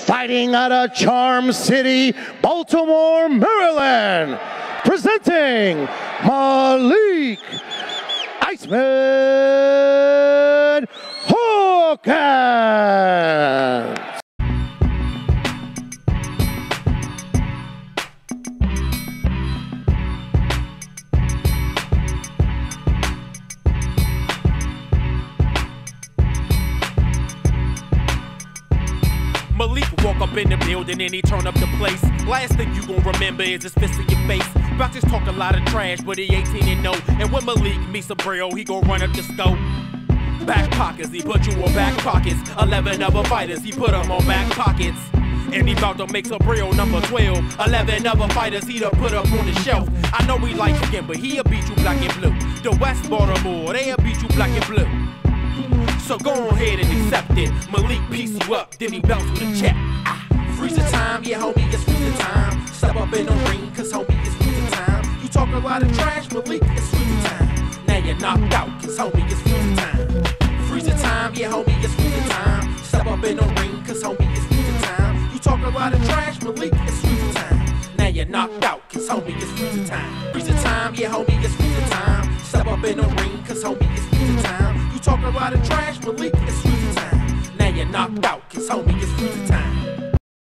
fighting out of Charm City, Baltimore, Maryland, presenting Malik, Iceman, Hawkins. Malik walk up in the building and he turn up the place. Last thing you gon' remember is his fist in your face. About to talk a lot of trash, but he 18 and no. And when Malik meets a bro, he gon' run up the scope. Back pockets, he put you on back pockets. 11 other fighters, he put them on back pockets. And he bout to make Sabril number 12. 11 other fighters, he done put up on the shelf. I know he light skin, but he'll beat you black and blue. The West Baltimore, they'll beat you black and blue. So go ahead and accept it. Malik piece you up, then he bounce with a check. Freezer time, yeah homie, it's freezer time. Step up in the ring, cause homie, it's freezer time. You talk a lot of trash, Malik, it's freezer time. Now you're knocked out, cause homie, it's freezer time. Freezer time, yeah homie, it's freezer time. Step up in the ring, cause homie, it's freezer time. You talk a lot of trash, Malik, it's freezer time. Now you're knocked out, cause homie, it's freezer time. Freezer time, yeah homie, it's freezer time. Step up in the ring, cause homie, it's freezer time. You talk a lot of trash, Malik, it's freezer time. Now you're knocked out, cause homie, it's freezer time.